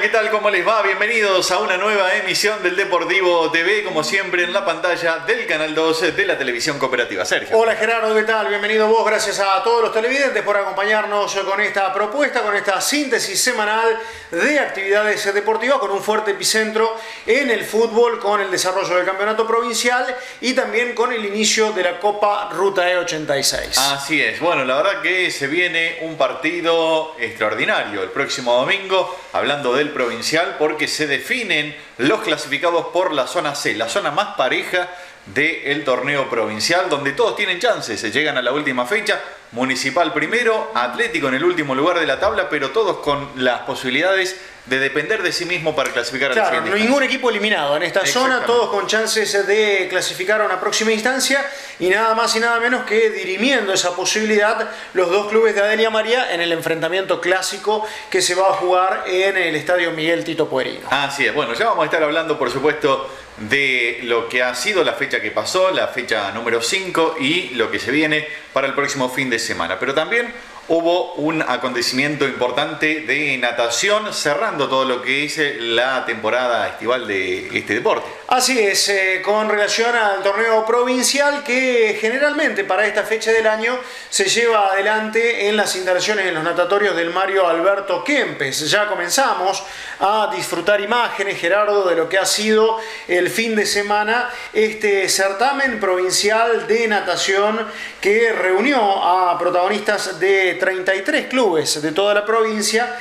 ¿qué tal? ¿Cómo les va? Bienvenidos a una nueva emisión del Deportivo TV, como siempre en la pantalla del Canal 12 de la Televisión Cooperativa. Sergio. Hola Gerardo, ¿qué tal? Bienvenido vos, gracias a todos los televidentes por acompañarnos con esta propuesta, con esta síntesis semanal de actividades deportivas con un fuerte epicentro en el fútbol, con el desarrollo del campeonato provincial y también con el inicio de la Copa Ruta E86. Así es, bueno, la verdad que se viene un partido extraordinario el próximo domingo, hablando del provincial, porque se definen los clasificados por la zona C, la zona más pareja del torneo provincial, donde todos tienen chances, se llegan a la última fecha. Municipal primero, Atlético en el último lugar de la tabla, pero todos con las posibilidades de depender de sí mismo para clasificar a la siguiente instancia. Ningún equipo eliminado en esta zona, todos con chances de clasificar a una próxima instancia, y nada más y nada menos que dirimiendo esa posibilidad los dos clubes de Adelia María en el enfrentamiento clásico que se va a jugar en el Estadio Miguel Tito Puerino. Así es, bueno, ya vamos a estar hablando por supuesto de lo que ha sido la fecha que pasó, la fecha número 5 y lo que se viene para el próximo fin de semana, pero también hubo un acontecimiento importante de natación cerrando todo lo que es la temporada estival de este deporte. Así es, con relación al torneo provincial que generalmente para esta fecha del año se lleva adelante en las instalaciones en los natatorios del Mario Alberto Kempes. Ya comenzamos a disfrutar imágenes, Gerardo, de lo que ha sido el fin de semana este certamen provincial de natación que reunió a protagonistas de 33 clubes de toda la provincia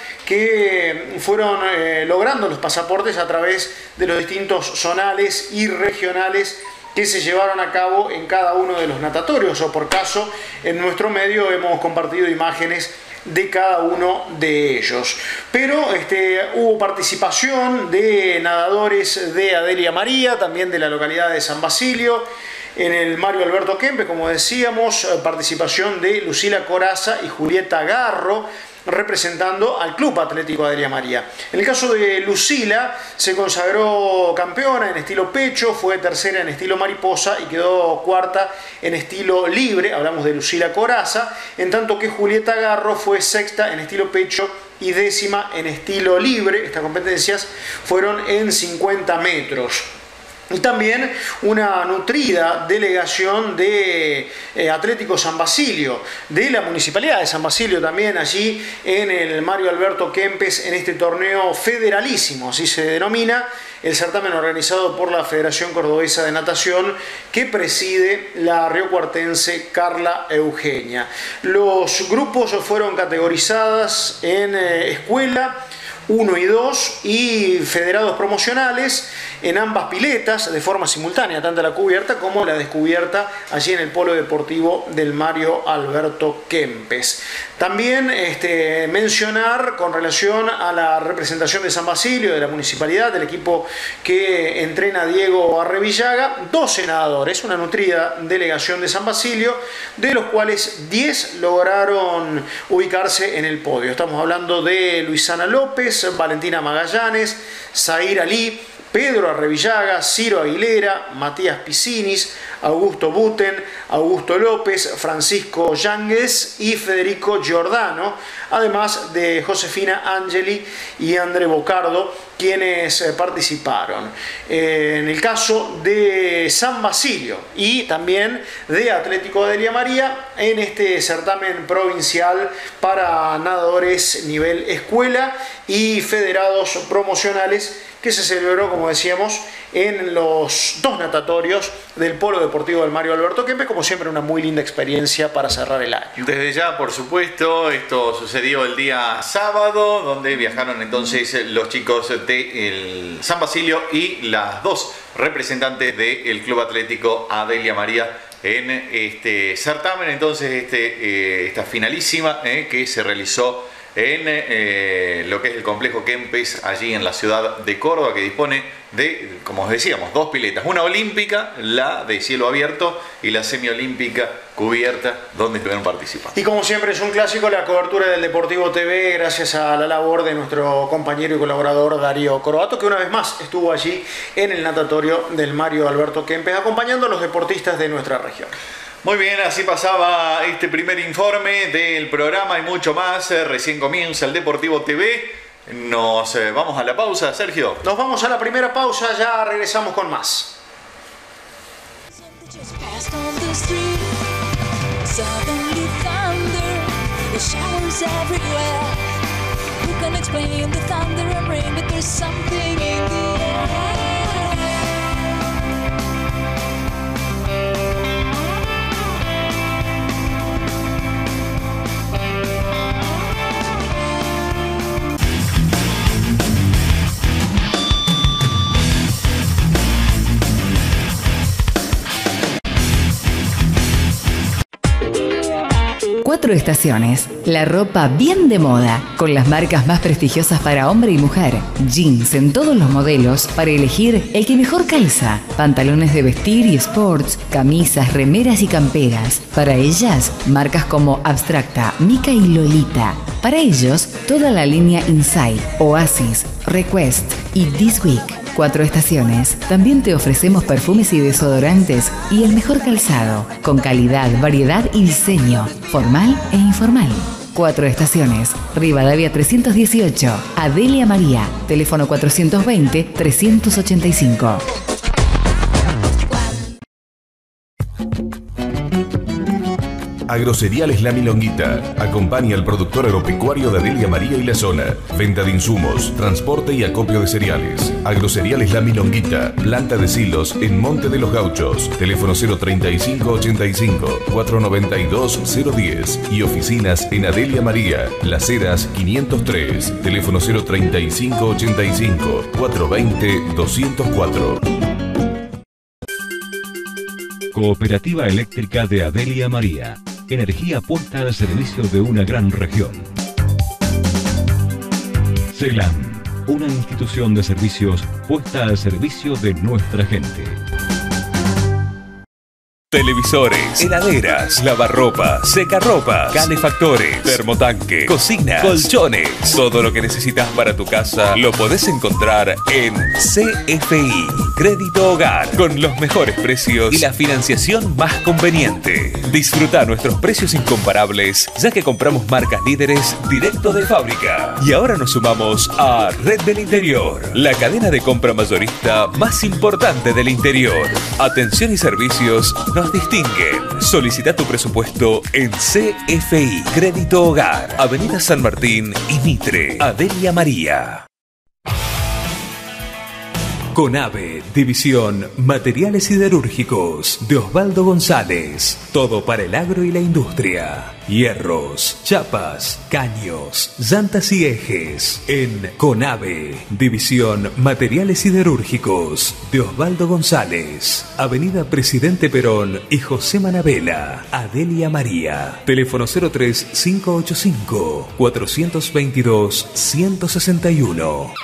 que fueron logrando los pasaportes a través de los distintos zonales y regionales que se llevaron a cabo en cada uno de los natatorios, o por caso en nuestro medio hemos compartido imágenes de cada uno de ellos. Pero hubo participación de nadadores de Adelia María, también de la localidad de San Basilio, en el Mario Alberto Kempes, como decíamos, participación de Lucila Coraza y Julieta Garro, representando al Club Atlético Adelia María. En el caso de Lucila, se consagró campeona en estilo pecho, fue tercera en estilo mariposa y quedó cuarta en estilo libre, hablamos de Lucila Coraza, en tanto que Julieta Garro fue sexta en estilo pecho y décima en estilo libre. Estas competencias fueron en 50 metros. Y también una nutrida delegación de Atlético San Basilio, de la Municipalidad de San Basilio también allí en el Mario Alberto Kempes, en este torneo federalísimo, así se denomina, el certamen organizado por la Federación Cordobesa de Natación que preside la riocuartense Carla Eugenia. Los grupos fueron categorizados en escuela 1 y 2 y federados promocionales en ambas piletas de forma simultánea, tanto la cubierta como la descubierta allí en el polo deportivo del Mario Alberto Kempes. También mencionar con relación a la representación de San Basilio, de la municipalidad, del equipo que entrena Diego Arrevillaga, 12 nadadores, una nutrida delegación de San Basilio, de los cuales 10 lograron ubicarse en el podio. Estamos hablando de Luisana López, Valentina Magallanes, Zair Ali, Pedro Arrevillaga, Ciro Aguilera, Matías Piscinis, Augusto Buten, Augusto López, Francisco Yánguez y Federico Giordano, además de Josefina Angeli y André Bocardo, quienes participaron. En el caso de San Basilio y también de Atlético Adelia María, en este certamen provincial para nadadores nivel escuela y federados promocionales, que se celebró, como decíamos, en los dos natatorios del Polo Deportivo del Mario Alberto Kempes, como siempre una muy linda experiencia para cerrar el año. Desde ya, por supuesto, esto sucedió el día sábado, donde viajaron entonces los chicos de San Basilio y las dos representantes del Club Atlético Adelia María en este certamen, entonces esta finalísima que se realizó en lo que es el complejo Kempes, allí en la ciudad de Córdoba, que dispone de, como decíamos, dos piletas, una olímpica, la de cielo abierto, y la semiolímpica cubierta, donde estuvieron participando. Y como siempre es un clásico la cobertura del Deportivo TV, gracias a la labor de nuestro compañero y colaborador Darío Coroato, que una vez más estuvo allí en el natatorio del Mario Alberto Kempes, acompañando a los deportistas de nuestra región. Muy bien, así pasaba este primer informe del programa y mucho más. Recién comienza el Deportivo TV Nos vamos a la pausa, Sergio. Nos vamos a la primera pausa, ya regresamos con más. Cuatro Estaciones, la ropa bien de moda, con las marcas más prestigiosas para hombre y mujer. Jeans en todos los modelos para elegir el que mejor calza. Pantalones de vestir y sports, camisas, remeras y camperas. Para ellas, marcas como Abstracta, Mica y Lolita. Para ellos, toda la línea Inside, Oasis, Request y This Week. Cuatro Estaciones. También te ofrecemos perfumes y desodorantes y el mejor calzado, con calidad, variedad y diseño, formal e informal. Cuatro Estaciones. Rivadavia 318. Adelia María. Teléfono 420-385. Agrocereales La Milonguita. Acompaña al productor agropecuario de Adelia María y la zona. Venta de insumos, transporte y acopio de cereales. Agrocereales La Milonguita. Planta de silos en Monte de los Gauchos. Teléfono 035-85-492-010. Y oficinas en Adelia María, Las Heras 503. Teléfono 035-85-420-204. Cooperativa Eléctrica de Adelia María. Energía puesta al servicio de una gran región. CELAM, una institución de servicios puesta al servicio de nuestra gente. Televisores, heladeras, lavarropa, secarropas, calefactores, termotanque, cocina, colchones. Todo lo que necesitas para tu casa lo podés encontrar en CFI Crédito Hogar, con los mejores precios y la financiación más conveniente. Disfruta nuestros precios incomparables, ya que compramos marcas líderes directo de fábrica. Y ahora nos sumamos a Red del Interior, la cadena de compra mayorista más importante del interior. Atención y servicios nos distinguen. Solicita tu presupuesto en CFI Crédito Hogar, Avenida San Martín y Mitre. Adelia María. Conave, División Materiales Siderúrgicos de Osvaldo González. Todo para el agro y la industria. Hierros, chapas, caños, llantas y ejes. En Conave, División Materiales Siderúrgicos de Osvaldo González. Avenida Presidente Perón y José Manabela. Adelia María. Teléfono 03585 422 161.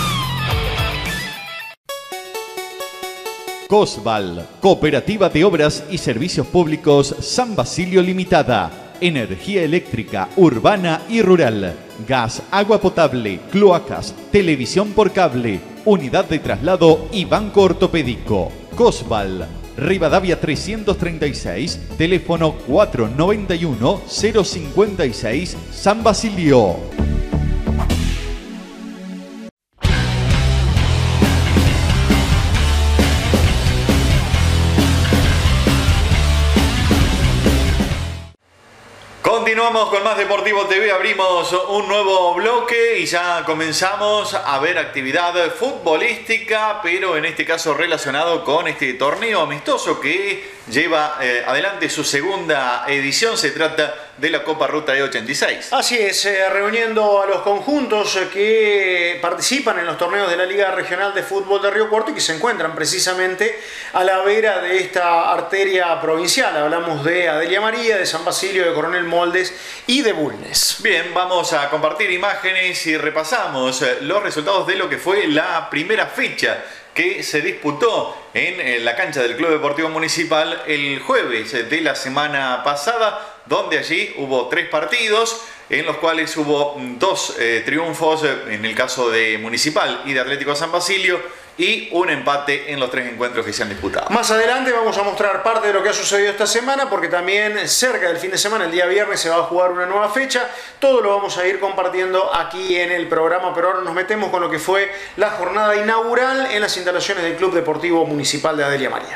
Cosval, Cooperativa de Obras y Servicios Públicos San Basilio Limitada. Energía eléctrica, urbana y rural. Gas, agua potable, cloacas, televisión por cable, unidad de traslado y banco ortopédico. Cosval, Rivadavia 336, teléfono 491-056, San Basilio. Continuamos con más Deportivo TV, abrimos un nuevo bloque y ya comenzamos a ver actividad futbolística, pero en este caso relacionado con este torneo amistoso que lleva adelante su segunda edición. Se trata de la Copa Ruta E86. Así es, reuniendo a los conjuntos que participan en los torneos de la Liga Regional de Fútbol de Río Cuarto y que se encuentran precisamente a la vera de esta arteria provincial. Hablamos de Adelia María, de San Basilio, de Coronel Moldes y de Bulnes. Bien, vamos a compartir imágenes y repasamos los resultados de lo que fue la primera fecha que se disputó en la cancha del Club Deportivo Municipal el jueves de la semana pasada, donde allí hubo 3 partidos, en los cuales hubo 2 triunfos en el caso de Municipal y de Atlético San Basilio, y un empate en los 3 encuentros que se han disputado. Más adelante vamos a mostrar parte de lo que ha sucedido esta semana, porque también cerca del fin de semana, el día viernes, se va a jugar una nueva fecha. Todo lo vamos a ir compartiendo aquí en el programa, pero ahora nos metemos con lo que fue la jornada inaugural en las instalaciones del Club Deportivo Municipal de Adelia María.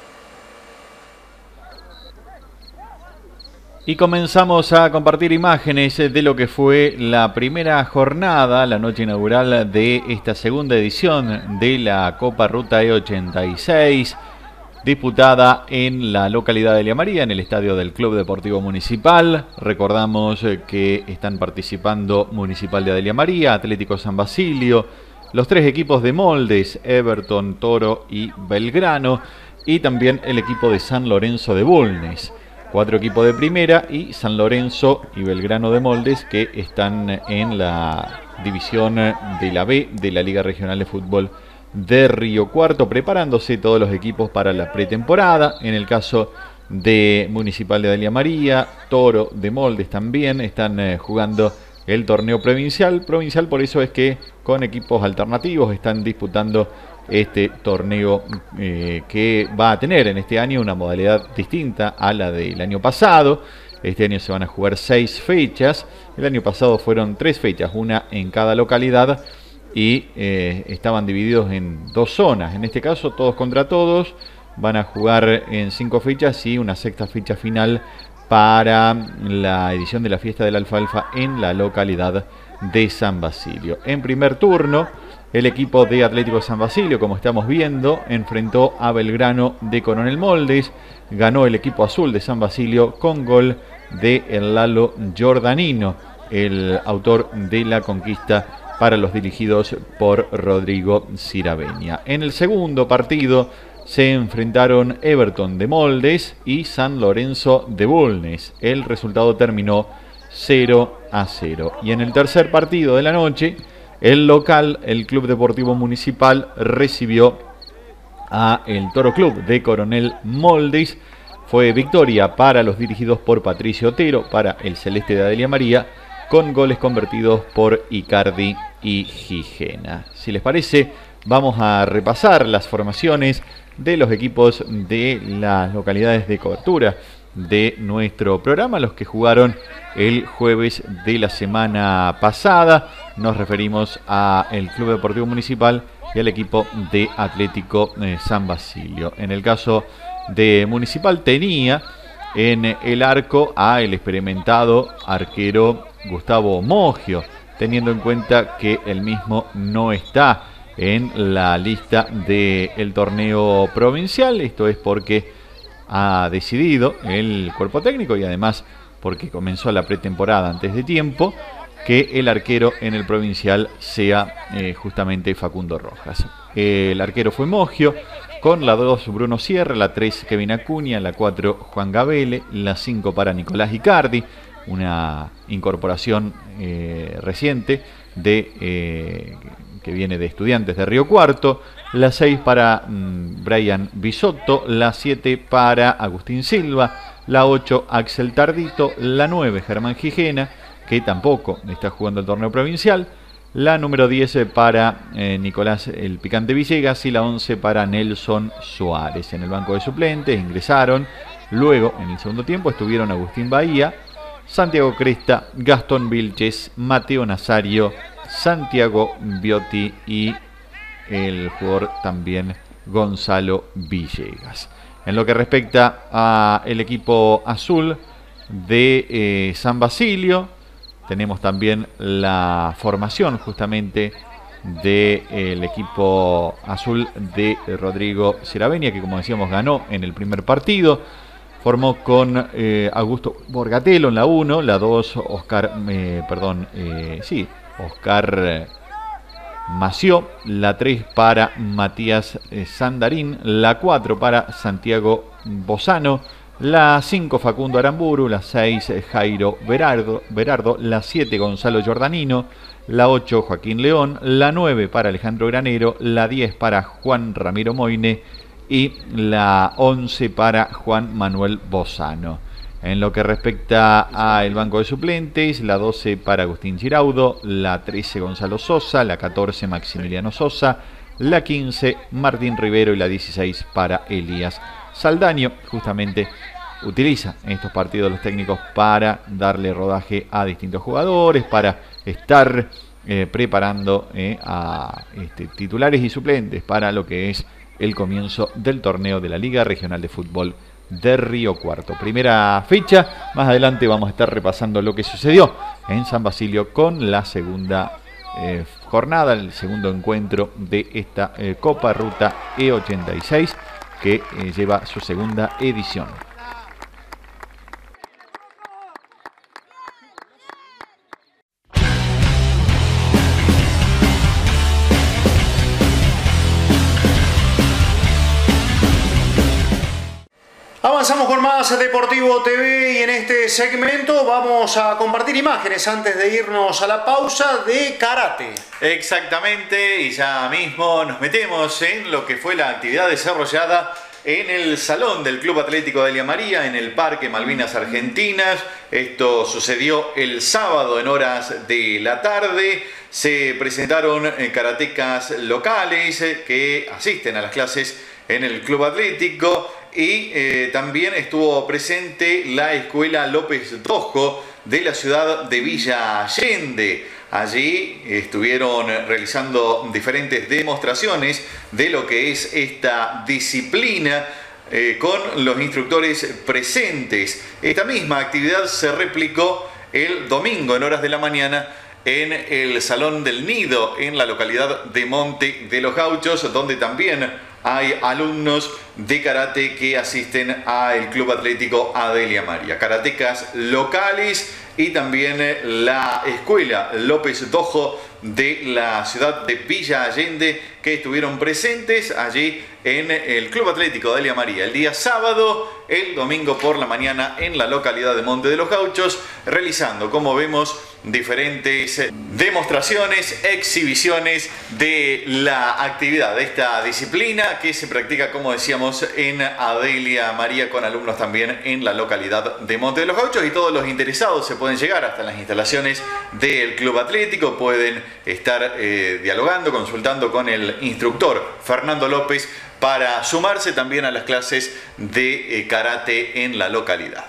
Y comenzamos a compartir imágenes de lo que fue la primera jornada, la noche inaugural de esta segunda edición de la Copa Ruta E86, disputada en la localidad de Adelia María, en el estadio del Club Deportivo Municipal. Recordamos que están participando Municipal de Adelia María, Atlético San Basilio, los 3 equipos de Moldes, Everton, Toro y Belgrano, y también el equipo de San Lorenzo de Bulnes. 4 equipos de primera y San Lorenzo y Belgrano de Moldes, que están en la división de la B de la Liga Regional de Fútbol de Río Cuarto, preparándose todos los equipos para la pretemporada. En el caso de Municipal de Adelia María, Toro de Moldes también están jugando el torneo provincial. Por eso es que con equipos alternativos están disputando este torneo que va a tener en este año una modalidad distinta a la del año pasado. Este año se van a jugar 6 fechas. El año pasado fueron 3 fechas, una en cada localidad, y estaban divididos en 2 zonas. En este caso, todos contra todos. Van a jugar en 5 fechas y una 6ª fecha final para la edición de la Fiesta del Alfalfa en la localidad de San Basilio. En primer turno, el equipo de Atlético San Basilio, como estamos viendo, enfrentó a Belgrano de Coronel Moldes. Ganó el equipo azul de San Basilio con gol de el Lalo Giordanino, el autor de la conquista para los dirigidos por Rodrigo Sirabeña. En el segundo partido se enfrentaron Everton de Moldes y San Lorenzo de Bulnes. El resultado terminó 0-0. Y en el tercer partido de la noche, el local, el Club Deportivo Municipal, recibió a el Toro Club de Coronel Moldes. Fue victoria para los dirigidos por Patricio Otero, para el Celeste de Adelia María, con goles convertidos por Icardi y Gijena. Si les parece, vamos a repasar las formaciones de los equipos de las localidades de cobertura de nuestro programa, los que jugaron el jueves de la semana pasada. Nos referimos a el Club Deportivo Municipal y al equipo de Atlético San Basilio. En el caso de Municipal, tenía en el arco a el experimentado arquero Gustavo Mogio, teniendo en cuenta que el mismo no está en la lista del torneo provincial. Esto es porque ha decidido el cuerpo técnico, y además porque comenzó la pretemporada antes de tiempo, que el arquero en el provincial sea justamente Facundo Rojas. El arquero fue Mogio, con la 2 Bruno Sierra, la 3 Kevin Acuña, la 4 Juan Gabele, la 5 para Nicolás Icardi, una incorporación reciente que viene de Estudiantes de Río Cuarto, la 6 para Brian Bisotto, la 7 para Agustín Silva, la 8 Axel Tardito, la 9 Germán Gijena, que tampoco está jugando el torneo provincial, la número 10 para Nicolás el Picante Villegas y la 11 para Nelson Suárez. En el banco de suplentes ingresaron luego en el segundo tiempo estuvieron Agustín Bahía, Santiago Cresta, Gastón Vilches, Mateo Nazario, Santiago Biotti y el jugador también Gonzalo Villegas. En lo que respecta al equipo azul de San Basilio, tenemos también la formación justamente del equipo azul de Rodrigo Sirabeña, que como decíamos ganó en el primer partido. Formó con Augusto Borgatelo en la 1, la 2 Oscar Mació, la 3 para Matías Sandarín, la 4 para Santiago Bozano, la 5 Facundo Aramburu, la 6 Jairo Berardo, la 7 Gonzalo Giordanino, la 8 Joaquín León, la 9 para Alejandro Granero, la 10 para Juan Ramiro Moine y la 11 para Juan Manuel Bozano. En lo que respecta al banco de suplentes, la 12 para Agustín Giraudo, la 13 Gonzalo Sosa, la 14 Maximiliano Sosa, la 15 Martín Rivero y la 16 para Elías Saldaño. Justamente utiliza en estos partidos los técnicos para darle rodaje a distintos jugadores, para estar preparando a titulares y suplentes para lo que es el comienzo del torneo de la Liga Regional de Fútbol de Río Cuarto. Primera fecha, más adelante vamos a estar repasando lo que sucedió en San Basilio con la segunda jornada, el segundo encuentro de esta Copa Ruta E86 que lleva su segunda edición. Avanzamos con más Deportivo TV y en este segmento vamos a compartir imágenes antes de irnos a la pausa de karate. Exactamente, y ya mismo nos metemos en lo que fue la actividad desarrollada en el salón del Club Atlético Delia María en el Parque Malvinas Argentinas. Esto sucedió el sábado en horas de la tarde. Se presentaron karatecas locales que asisten a las clases en el Club Atlético. Y también estuvo presente la Escuela López Dojo de la ciudad de Villa Allende. Allí estuvieron realizando diferentes demostraciones de lo que es esta disciplina con los instructores presentes. Esta misma actividad se replicó el domingo en horas de la mañana en el Salón del Nido en la localidad de Monte de los Gauchos, donde también hay alumnos de karate que asisten al Club Atlético Delia María. Karatecas locales y también la Escuela López Dojo de la ciudad de Villa Allende que estuvieron presentes allí en el Club Atlético Delia María el día sábado, el domingo por la mañana en la localidad de Monte de los Gauchos, realizando, como vemos, diferentes demostraciones, exhibiciones de la actividad de esta disciplina que se practica, como decíamos, en Delia María con alumnos también en la localidad de Monte de los Gauchos, y todos los interesados se pueden llegar hasta las instalaciones del Club Atlético, pueden estar dialogando, consultando con el instructor Fernando López para sumarse también a las clases de karate en la localidad.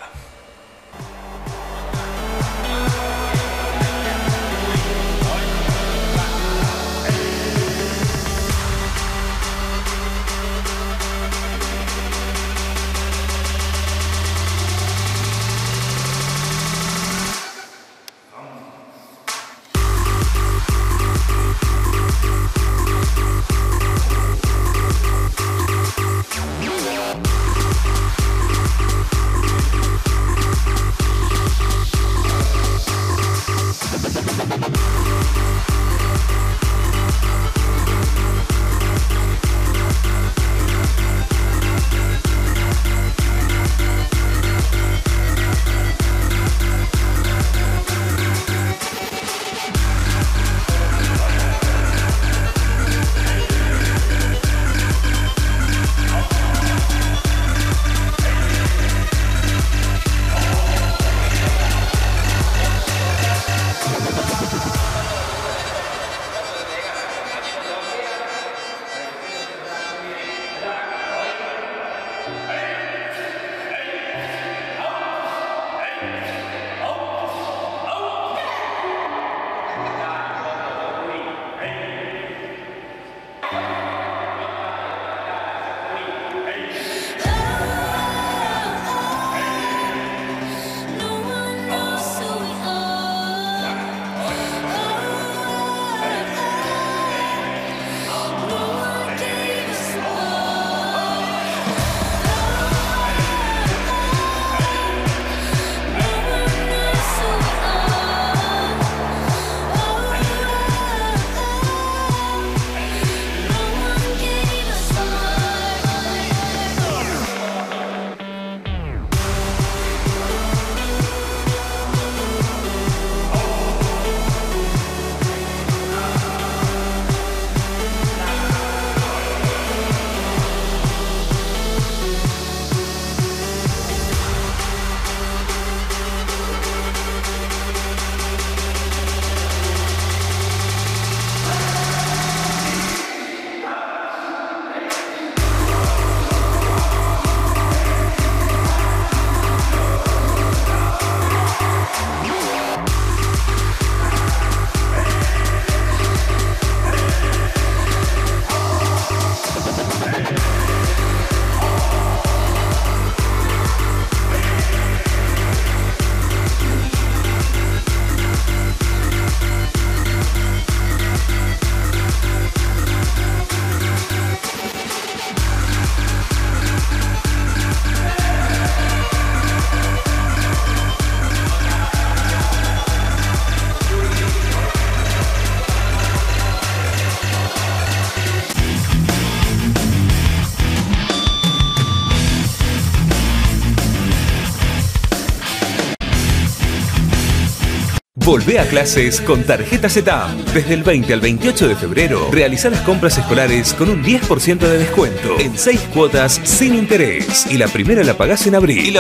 Volvé a clases con tarjeta CETAM. Desde el 20 al 28 de febrero, realiza las compras escolares con un 10% de descuento en 6 cuotas sin interés. Y la primera la pagás en abril.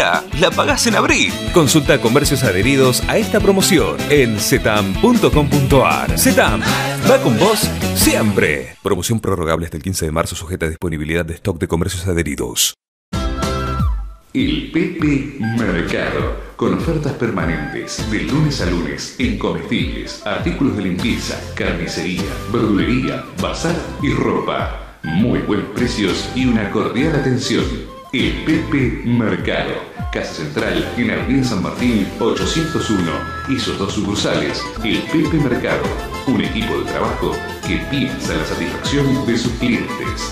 Consulta comercios adheridos a esta promoción en cetam.com.ar. CETAM, va con vos siempre. Promoción prorrogable hasta el 15 de marzo, sujeta a disponibilidad de stock de comercios adheridos. El Pepe Mercado, con ofertas permanentes de lunes a lunes en comestibles, artículos de limpieza, carnicería, verdulería, bazar y ropa. Muy buenos precios y una cordial atención. El Pepe Mercado, Casa Central en Avenida San Martín 801 y sus 2 sucursales. El Pepe Mercado, un equipo de trabajo que piensa en la satisfacción de sus clientes.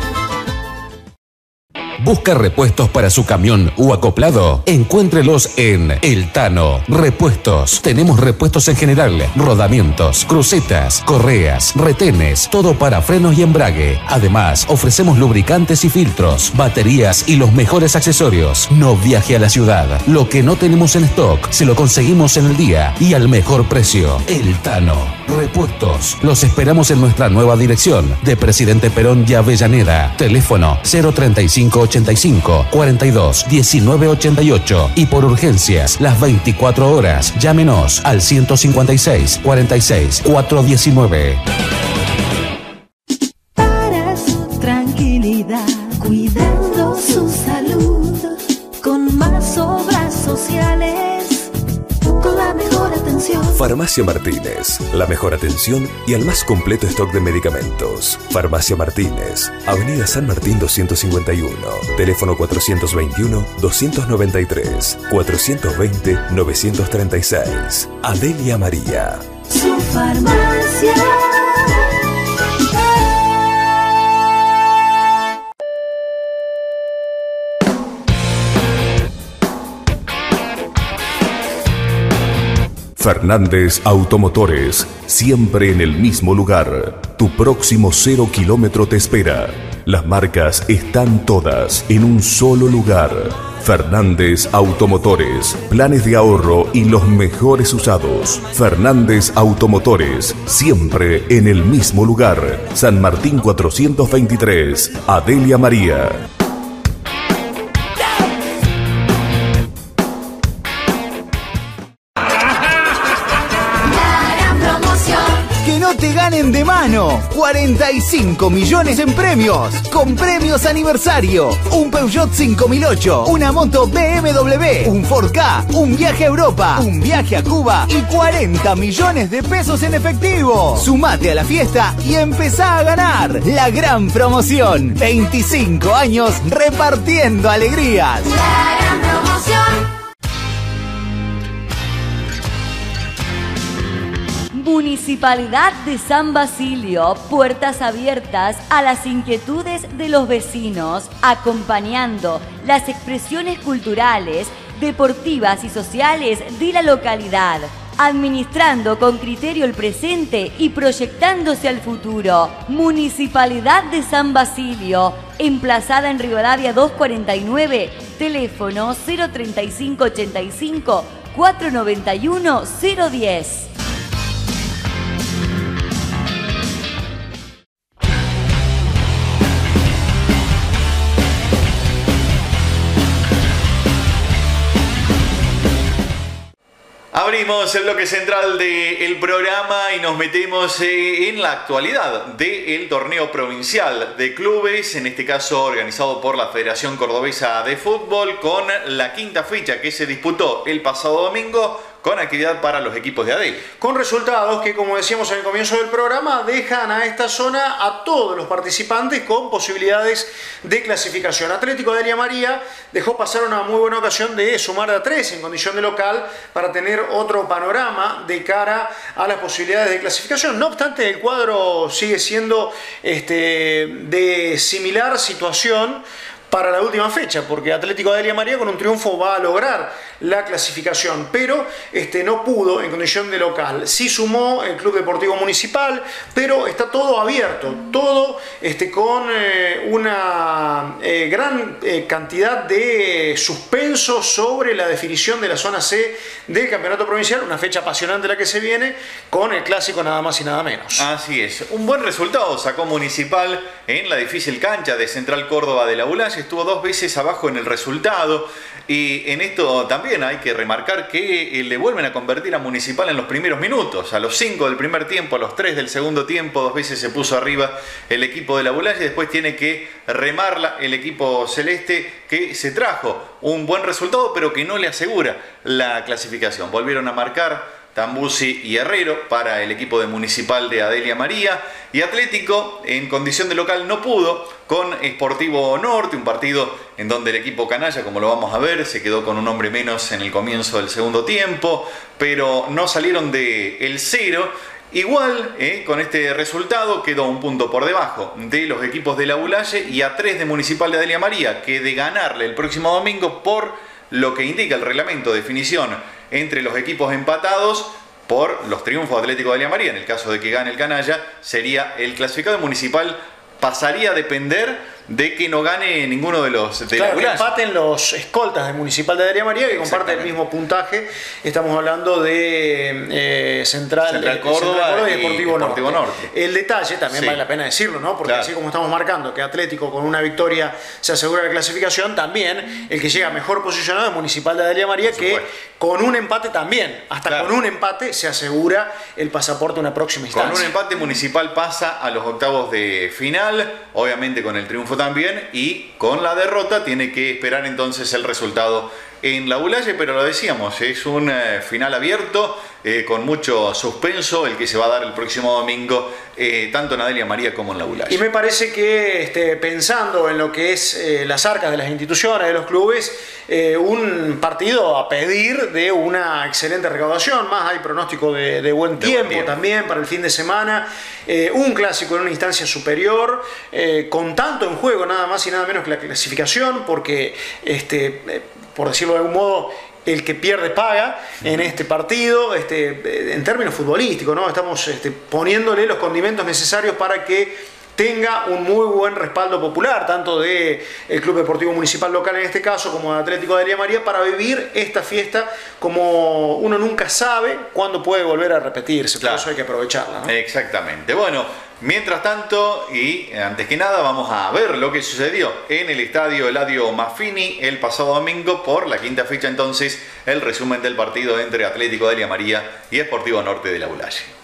¿Busca repuestos para su camión o acoplado? Encuéntrelos en El Tano Repuestos. Tenemos repuestos en general, rodamientos, crucetas, correas, retenes, todo para frenos y embrague. Además, ofrecemos lubricantes y filtros, baterías y los mejores accesorios. No viaje a la ciudad. Lo que no tenemos en stock, se lo conseguimos en el día y al mejor precio. El Tano Repuestos. Los esperamos en nuestra nueva dirección de Presidente Perón y Avellaneda. Teléfono 035 85 42 19 88 y por urgencias las 24 horas. Llámenos al 156 46 419. Para su tranquilidad, cuidando su salud, con más obras sociales, con la mejor atención. Farmacia Martínez, la mejor atención y el más completo stock de medicamentos. Farmacia Martínez, Avenida San Martín 251, teléfono 421-293, 420-936. Adelia María. Su farmacia. Fernández Automotores, siempre en el mismo lugar. Tu próximo 0 kilómetro te espera. Las marcas están todas en un solo lugar. Fernández Automotores, planes de ahorro y los mejores usados. Fernández Automotores, siempre en el mismo lugar. San Martín 423, Adelia María. Te ganen de mano 45 millones en premios, con premios aniversario, un Peugeot 5008, una moto BMW, un Ford Ka, un viaje a Europa, un viaje a Cuba y 40 millones de pesos en efectivo. Sumate a la fiesta y empezá a ganar la gran promoción. 25 años repartiendo alegrías. La gran promoción. Municipalidad de San Basilio, puertas abiertas a las inquietudes de los vecinos, acompañando las expresiones culturales, deportivas y sociales de la localidad, administrando con criterio el presente y proyectándose al futuro. Municipalidad de San Basilio, emplazada en Rivadavia 249, teléfono 03585 491 010. Abrimos el bloque central del programa y nos metemos en la actualidad del torneo provincial de clubes, en este caso organizado por la Federación Cordobesa de Fútbol, con la quinta fecha que se disputó el pasado domingo, con actividad para los equipos de AD. Con resultados que, como decíamos en el comienzo del programa, dejan a esta zona a todos los participantes con posibilidades de clasificación. Atlético de Adelia María dejó pasar una muy buena ocasión de sumar de a 3 en condición de local para tener otro panorama de cara a las posibilidades de clasificación. No obstante, el cuadro sigue siendo de similar situación, para la última fecha, porque Atlético Delia María con un triunfo va a lograr la clasificación, pero no pudo en condición de local. Sí sumó el Club Deportivo Municipal, pero está todo abierto, todo con una gran cantidad de suspenso sobre la definición de la zona C del campeonato provincial, una fecha apasionante la que se viene, con el clásico nada más y nada menos. Así es, un buen resultado sacó Municipal en la difícil cancha de Central Córdoba de la Bulaye, estuvo 2 veces abajo en el resultado, y en esto también hay que remarcar que le vuelven a convertir a Municipal en los primeros minutos, a los 5 del primer tiempo, a los 3 del segundo tiempo, 2 veces se puso arriba el equipo de la Bulaye, después tiene que remarla el equipo celeste, que se trajo un buen resultado pero que no le asegura la clasificación. Volvieron a marcar Tambusi y Herrero para el equipo de Municipal de Adelia María, y Atlético en condición de local no pudo con Sportivo Norte, un partido en donde el equipo canalla, como lo vamos a ver, se quedó con un hombre menos en el comienzo del segundo tiempo, pero no salieron del 0. Igual, con este resultado quedó un punto por debajo de los equipos de la Bulaye y a 3 de Municipal de Adelia María, que de ganarle el próximo domingo, por lo que indica el reglamento de definición entre los equipos empatados por los triunfos de Atlético de Adelia María, en el caso de que gane el canalla, sería el clasificado. Municipal pasaría a depender de que no gane ninguno de los de claro, la que empaten los escoltas de Municipal de Adelia María, que comparten el mismo puntaje. Estamos hablando de Central Córdoba y Deportivo Norte. El detalle también vale la pena decirlo, ¿no? Porque así como estamos marcando que Atlético con una victoria se asegura la clasificación, también el que llega mejor posicionado es Municipal de Adelia María, que con un empate también, con un empate se asegura el pasaporte a una próxima instancia. Con un empate Municipal pasa a los octavos de final, obviamente con el triunfo también, y con la derrota tiene que esperar entonces el resultado en la Bulaye, pero lo decíamos, es un final abierto, con mucho suspenso, el que se va a dar el próximo domingo, tanto en Adelia María como en la Bulaye. Y me parece que pensando en lo que es las arcas de las instituciones, de los clubes, un partido a pedir de una excelente recaudación, más hay pronóstico de buen tiempo también para el fin de semana, un clásico en una instancia superior, con tanto en juego nada más y nada menos que la clasificación, porque por decirlo de algún modo, el que pierde paga en este partido, en términos futbolísticos, ¿no? Estamos poniéndole los condimentos necesarios para que tenga un muy buen respaldo popular, tanto del Club Deportivo Municipal local en este caso, como de Atlético de Adelia María, para vivir esta fiesta como uno nunca sabe cuándo puede volver a repetirse, por eso hay que aprovecharla, ¿no? Exactamente. Bueno, mientras tanto, y antes que nada, vamos a ver lo que sucedió en el estadio Eladio Maffini el pasado domingo por la quinta fecha, entonces, el resumen del partido entre Atlético de Adelia María y Sportivo Norte de la Bulaye.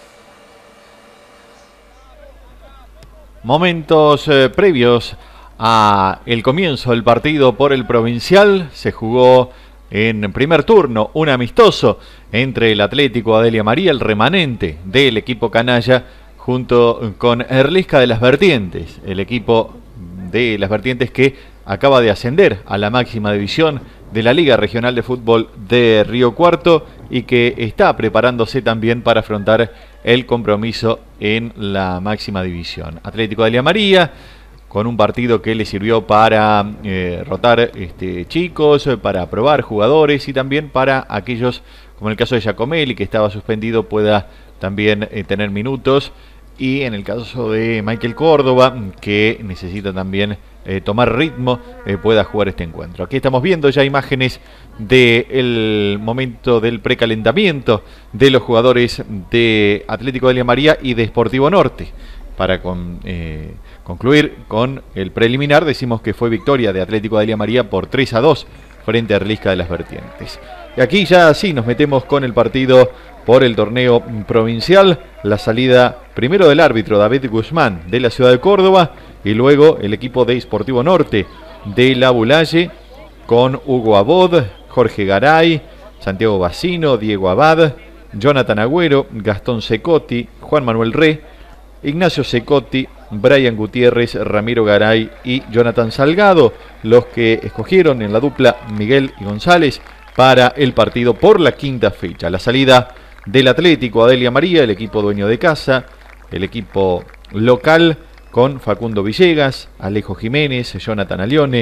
Momentos previos a el comienzo del partido por el provincial, se jugó en primer turno un amistoso entre el Atlético Adelia María, el remanente del equipo canalla, junto con Erlisca de las Vertientes, el equipo de las Vertientes que acaba de ascender a la máxima división de la Liga Regional de Fútbol de Río Cuarto y que está preparándose también para afrontar el compromiso en la máxima división. Atlético de Adelia María, con un partido que le sirvió para rotar chicos, para probar jugadores y también para aquellos, como en el caso de Giacomelli, que estaba suspendido, pueda también tener minutos, y en el caso de Michael Córdoba, que necesita también tomar ritmo, pueda jugar este encuentro. Aquí estamos viendo ya imágenes del momento del precalentamiento de los jugadores de Atlético de Adelia María y de Sportivo Norte. Para concluir con el preliminar, decimos que fue victoria de Atlético de Adelia María por 3-2 frente a Erlisca de las Vertientes. Y aquí ya sí nos metemos con el partido por el torneo provincial, la salida primero del árbitro David Guzmán de la ciudad de Córdoba y luego el equipo de Sportivo Norte de la Bulaye con Hugo Abod, Jorge Garay, Santiago Bacino, Diego Abad, Jonathan Agüero, Gastón Secotti, Juan Manuel Re, Ignacio Secotti, Brian Gutiérrez, Ramiro Garay y Jonathan Salgado, los que escogieron en la dupla Miguel y González para el partido por la quinta fecha. La salida del Atlético Adelia María, el equipo dueño de casa, el equipo local con Facundo Villegas, Alejo Jiménez, Jonathan Alione,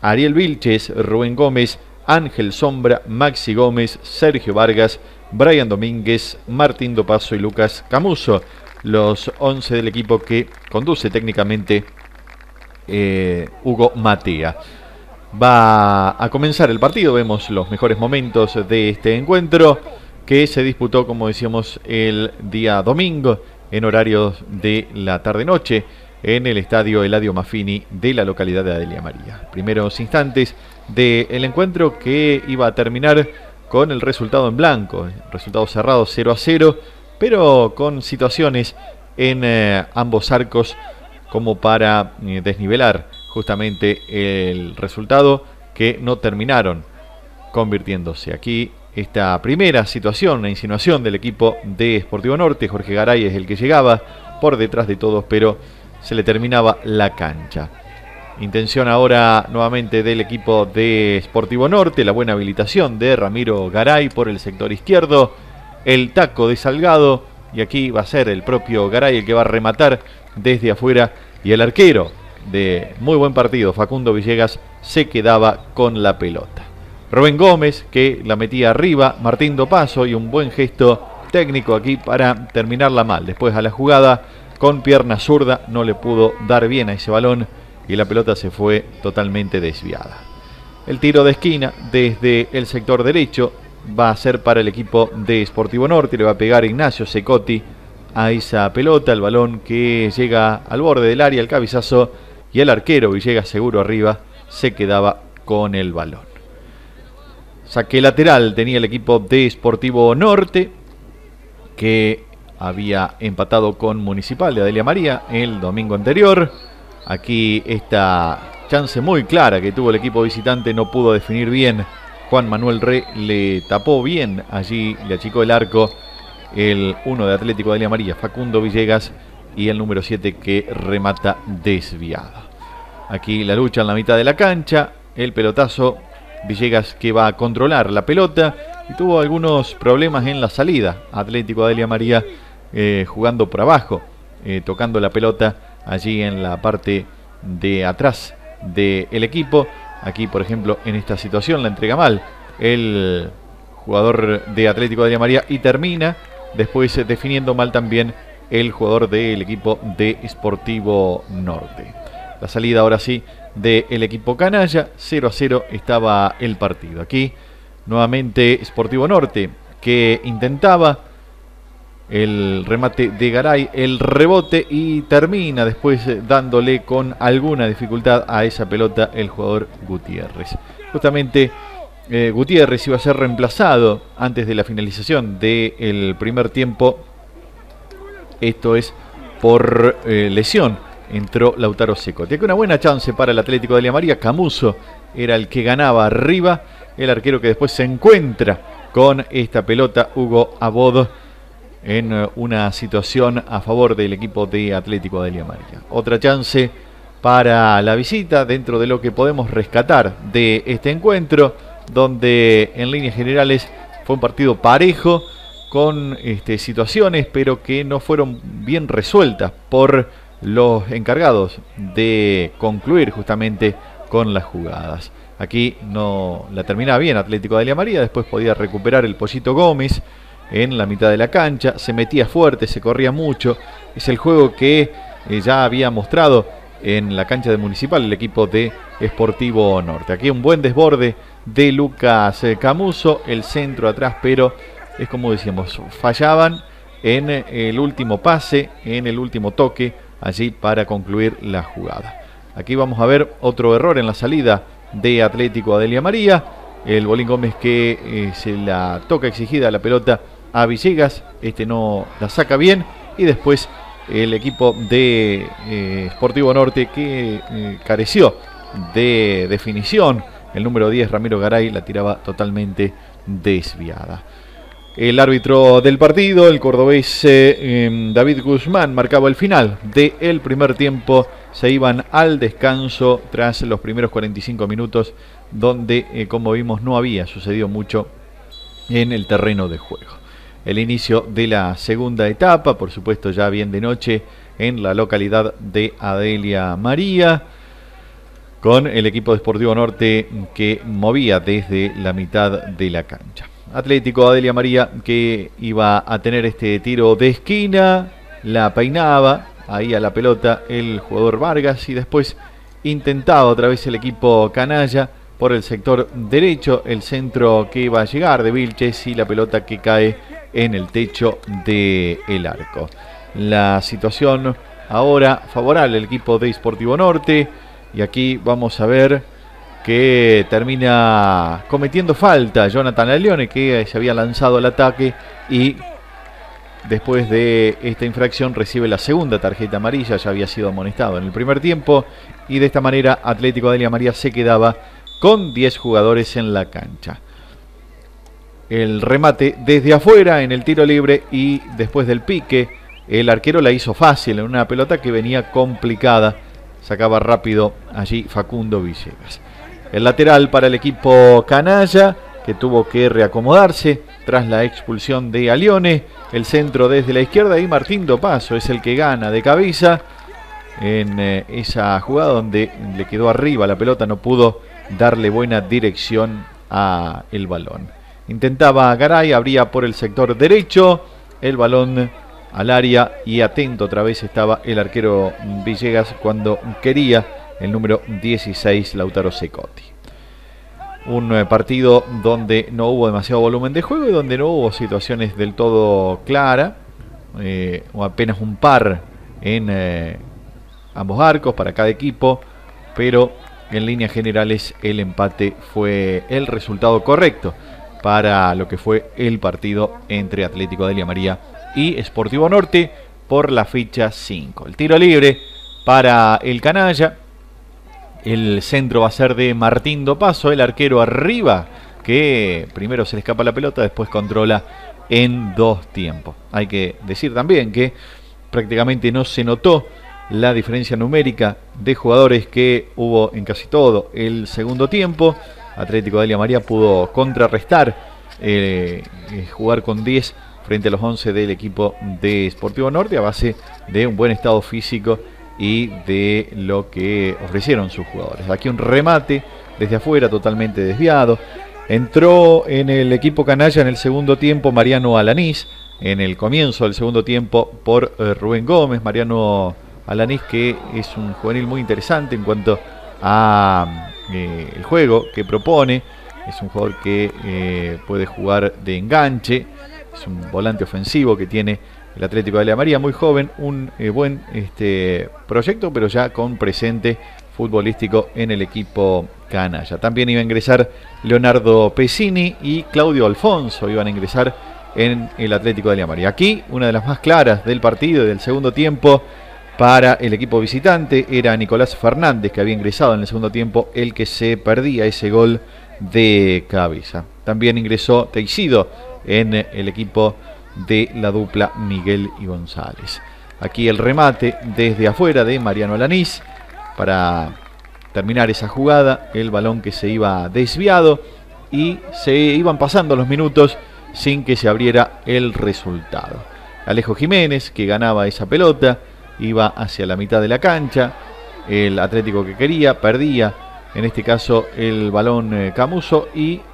Ariel Vilches, Rubén Gómez, Ángel Sombra, Maxi Gómez, Sergio Vargas, Brian Domínguez, Martín Dopazo y Lucas Camuso. Los 11 del equipo que conduce técnicamente Hugo Matea. Va a comenzar el partido, vemos los mejores momentos de este encuentro que se disputó, como decíamos, el día domingo en horarios de la tarde-noche en el estadio Eladio Maffini de la localidad de Adelia María. Primeros instantes del encuentro que iba a terminar con el resultado en blanco, resultado cerrado 0-0, pero con situaciones en ambos arcos como para desnivelar justamente el resultado, que no terminaron convirtiéndose. Aquí esta primera situación, una insinuación del equipo de Sportivo Norte. Jorge Garay es el que llegaba por detrás de todos, pero se le terminaba la cancha. Intención ahora nuevamente del equipo de Sportivo Norte, la buena habilitación de Ramiro Garay por el sector izquierdo, el taco de Salgado, y aquí va a ser el propio Garay el que va a rematar desde afuera, y el arquero de muy buen partido, Facundo Villegas, se quedaba con la pelota. Rubén Gómez, que la metía arriba, Martín Dopazo, y un buen gesto técnico aquí para terminarla mal. Después a la jugada con pierna zurda no le pudo dar bien a ese balón y la pelota se fue totalmente desviada. El tiro de esquina desde el sector derecho va a ser para el equipo de Sportivo Norte. Le va a pegar Ignacio Secotti a esa pelota, el balón que llega al borde del área, el cabezazo, y el arquero Villegas, seguro arriba, se quedaba con el balón. Saque lateral tenía el equipo de Sportivo Norte, que había empatado con Municipal de Adelia María el domingo anterior. Aquí esta chance muy clara que tuvo el equipo visitante no pudo definir bien. Juan Manuel Re le tapó bien, allí le achicó el arco el 1 de Atlético de Adelia María, Facundo Villegas, y el número 7 que remata desviado. Aquí la lucha en la mitad de la cancha, el pelotazo, Villegas que va a controlar la pelota, y tuvo algunos problemas en la salida. Atlético de Adelia María jugando por abajo, tocando la pelota allí en la parte de atrás del equipo. Aquí, por ejemplo, en esta situación la entrega mal el jugador de Atlético de Adelia María y termina después definiendo mal también el jugador del equipo de Sportivo Norte. La salida ahora sí del equipo canalla, 0-0 estaba el partido. Aquí nuevamente Sportivo Norte que intentaba el remate de Garay, el rebote, y termina después dándole con alguna dificultad a esa pelota el jugador Gutiérrez. Justamente Gutiérrez iba a ser reemplazado antes de la finalización del primer tiempo. Esto es por lesión. Entró Lautaro Secotti. Aquí una buena chance para el Atlético de Adelia María. Camuso era el que ganaba arriba. El arquero que después se encuentra con esta pelota, Hugo Abod, en una situación a favor del equipo de Atlético de Adelia María. Otra chance para la visita dentro de lo que podemos rescatar de este encuentro, donde en líneas generales fue un partido parejo, con situaciones pero que no fueron bien resueltas por los encargados de concluir justamente con las jugadas. Aquí no la terminaba bien Atlético de Adelia María, después podía recuperar el Pollito Gómez en la mitad de la cancha, se metía fuerte, se corría mucho. Es el juego que ya había mostrado en la cancha de Municipal el equipo de Sportivo Norte. Aquí un buen desborde de Lucas Camuso, el centro atrás, pero es como decíamos, fallaban en el último pase, en el último toque allí para concluir la jugada. Aquí vamos a ver otro error en la salida de Atlético de Adelia María. El Bolín Gómez que se la toca exigida la pelota a Villegas, no la saca bien, y después el equipo de Sportivo Norte que careció de definición. El número 10, Ramiro Garay, la tiraba totalmente desviada. El árbitro del partido, el cordobés David Guzmán, marcaba el final del primer tiempo. Se iban al descanso tras los primeros 45 minutos, donde, como vimos, no había sucedido mucho en el terreno de juego. El inicio de la segunda etapa, por supuesto ya bien de noche, en la localidad de Adelia María. con el equipo de Sportivo Norte que movía desde la mitad de la cancha. Atlético Adelia María que iba a tener este tiro de esquina, la peinaba ahí a la pelota el jugador Vargas y después intentaba otra vez el equipo canalla por el sector derecho, el centro que iba a llegar de Vilches y la pelota que cae en el techo del arco. La situación ahora favorable al equipo de Sportivo Norte y aquí vamos a ver que termina cometiendo falta Jonathan Alione, que se había lanzado al ataque y después de esta infracción recibe la segunda tarjeta amarilla. Ya había sido amonestado en el primer tiempo y de esta manera Atlético Adelia María se quedaba con 10 jugadores en la cancha. El remate desde afuera en el tiro libre y después del pique el arquero la hizo fácil en una pelota que venía complicada. Sacaba rápido allí Facundo Villegas. El lateral para el equipo canalla, que tuvo que reacomodarse tras la expulsión de Alione. El centro desde la izquierda y Martín Dopazo es el que gana de cabeza en esa jugada donde le quedó arriba la pelota, no pudo darle buena dirección a el balón. Intentaba Garay, abría por el sector derecho, el balón al área y atento otra vez estaba el arquero Villegas cuando quería el número 16 Lautaro Secotti. Un partido donde no hubo demasiado volumen de juego y donde no hubo situaciones del todo claras, o apenas un par en ambos arcos para cada equipo, pero en líneas generales el empate fue el resultado correcto para lo que fue el partido entre Atlético Adelia María y Sportivo Norte por la fecha 5. El tiro libre para el canalla. El centro va a ser de Martín Dopazo, el arquero arriba, que primero se le escapa la pelota, después controla en 2 tiempos. Hay que decir también que prácticamente no se notó la diferencia numérica de jugadores que hubo en casi todo el segundo tiempo. Atlético Adelia María pudo contrarrestar, jugar con 10 frente a los 11 del equipo de Sportivo Norte a base de un buen estado físico y de lo que ofrecieron sus jugadores. Aquí un remate desde afuera totalmente desviado. Entró en el equipo canalla en el segundo tiempo Mariano Alanís, en el comienzo del segundo tiempo por Rubén Gómez. Mariano Alanís, que es un juvenil muy interesante en cuanto a el juego que propone. Es un jugador que puede jugar de enganche, es un volante ofensivo que tiene el Atlético Adelia María, muy joven, un buen proyecto, pero ya con presente futbolístico en el equipo canalla. También iba a ingresar Leonardo Pesini y Claudio Alfonso, iban a ingresar en el Atlético Adelia María. Aquí, una de las más claras del partido y del segundo tiempo para el equipo visitante era Nicolás Fernández, que había ingresado en el segundo tiempo, el que se perdía ese gol de cabeza. También ingresó Teixido en el equipo de la dupla Miguel y González. Aquí el remate desde afuera de Mariano Alanís para terminar esa jugada, el balón que se iba desviado y se iban pasando los minutos sin que se abriera el resultado. Alejo Jiménez, que ganaba esa pelota, iba hacia la mitad de la cancha, el Atlético que quería, perdía en este caso el balón Camuso y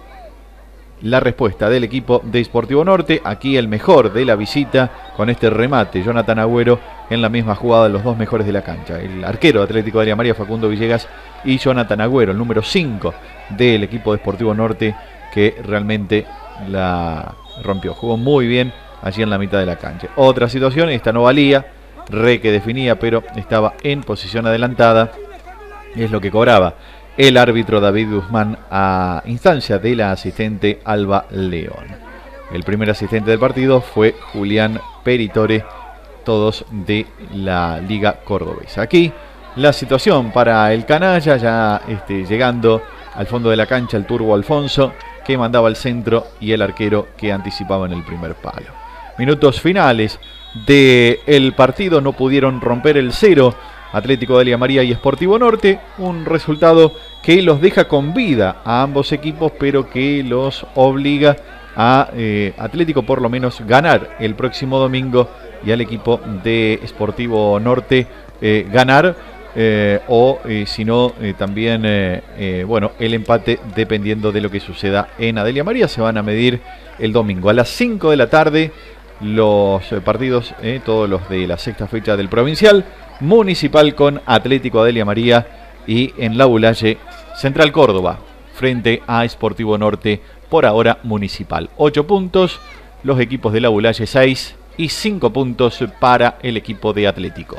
la respuesta del equipo de Sportivo Norte. Aquí el mejor de la visita con este remate, Jonathan Agüero, en la misma jugada, los dos mejores de la cancha. El arquero Atlético Adelia María, Facundo Villegas, y Jonathan Agüero, el número 5 del equipo de Sportivo Norte, que realmente la rompió. Jugó muy bien allí en la mitad de la cancha. Otra situación, esta no valía, que definía, pero estaba en posición adelantada, y es lo que cobraba el árbitro David Guzmán a instancia de la asistente Alba León. El primer asistente del partido fue Julián Peritore, todos de la Liga Cordobesa. Aquí la situación para el canalla, ya llegando al fondo de la cancha el Turbo Alfonso, que mandaba al centro, y el arquero que anticipaba en el primer palo. Minutos finales del partido, no pudieron romper el cero Atlético Adelia María y Sportivo Norte, un resultado que los deja con vida a ambos equipos, pero que los obliga a Atlético por lo menos ganar el próximo domingo y al equipo de Sportivo Norte ganar o si no, también bueno, el empate dependiendo de lo que suceda en Adelia María. Se van a medir el domingo a las 5 de la tarde los partidos, todos los de la sexta fecha del provincial, Municipal con Atlético Adelia María, y en La Bulaye, Central Córdoba frente a Sportivo Norte, por ahora Municipal. 8 puntos, los equipos de La Bulaye 6 y 5 puntos para el equipo de Atlético.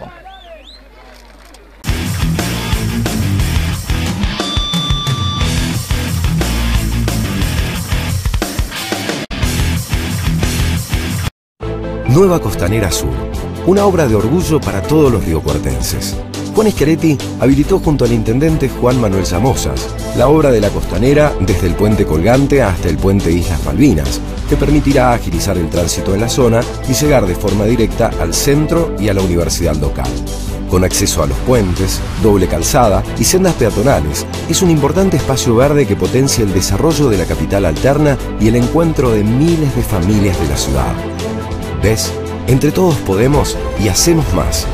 Nueva Costanera Sur, una obra de orgullo para todos los riocuartenses. Juan Schiaretti habilitó junto al intendente Juan Manuel Samosas la obra de la costanera desde el puente colgante hasta el puente Islas Malvinas, que permitirá agilizar el tránsito en la zona y llegar de forma directa al centro y a la universidad local. Con acceso a los puentes, doble calzada y sendas peatonales, es un importante espacio verde que potencia el desarrollo de la capital alterna y el encuentro de miles de familias de la ciudad. ¿Ves? Entre todos podemos y hacemos más.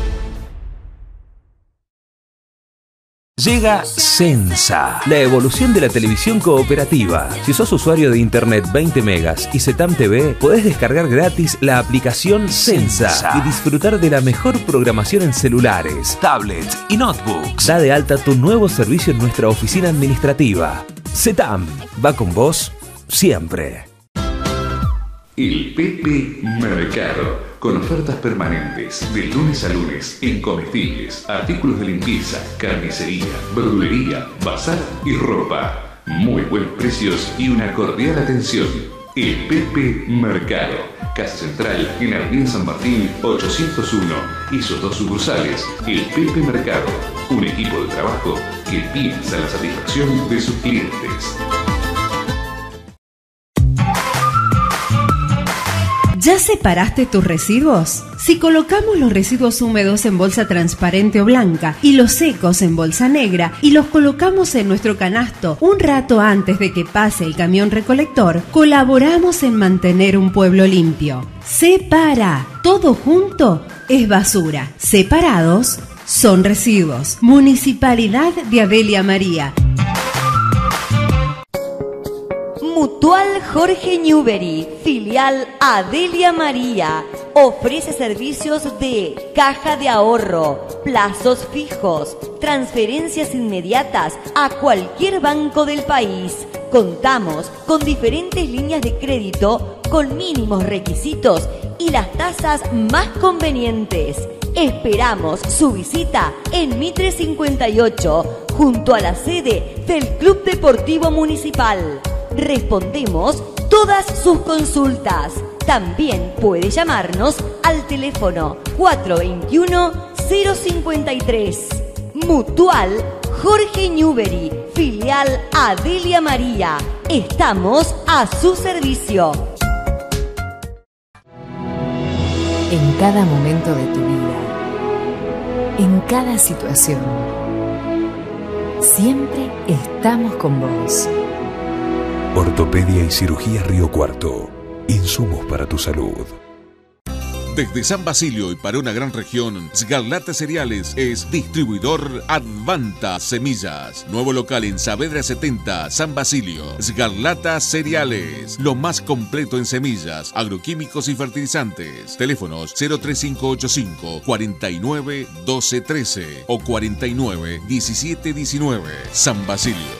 Llega Sensa, la evolución de la televisión cooperativa. Si sos usuario de internet 20 megas y Zetam TV, podés descargar gratis la aplicación Sensa y disfrutar de la mejor programación en celulares, tablets y notebooks. Da de alta tu nuevo servicio en nuestra oficina administrativa. Zetam, va con vos siempre. El Pepe Mercado, con ofertas permanentes de lunes a lunes en comestibles, artículos de limpieza, carnicería, verdulería, bazar y ropa. Muy buenos precios y una cordial atención. El Pepe Mercado, Casa Central en Avenida San Martín 801 y sus 2 sucursales. El Pepe Mercado, un equipo de trabajo que piensa en la satisfacción de sus clientes. ¿Ya separaste tus residuos? Si colocamos los residuos húmedos en bolsa transparente o blanca y los secos en bolsa negra y los colocamos en nuestro canasto un rato antes de que pase el camión recolector, colaboramos en mantener un pueblo limpio. Separa. Todo junto es basura. Separados son residuos. Municipalidad de Adelia María. Mutual Jorge Newbery, filial Adelia María, ofrece servicios de caja de ahorro, plazos fijos, transferencias inmediatas a cualquier banco del país. Contamos con diferentes líneas de crédito con mínimos requisitos y las tasas más convenientes. Esperamos su visita en Mitre 58, junto a la sede del Club Deportivo Municipal. Respondemos todas sus consultas. También puede llamarnos al teléfono 421-053. Mutual Jorge Newbery, filial Adelia María. Estamos a su servicio. En cada momento de tu vida, en cada situación, siempre estamos con vos. Ortopedia y Cirugía Río Cuarto. Insumos para tu salud. Desde San Basilio y para una gran región, Sgarlata Cereales es distribuidor Advanta Semillas. Nuevo local en Saavedra 70, San Basilio. Sgarlata Cereales, lo más completo en semillas, agroquímicos y fertilizantes. Teléfonos 03585 49 12 13 o 49 17 19. San Basilio.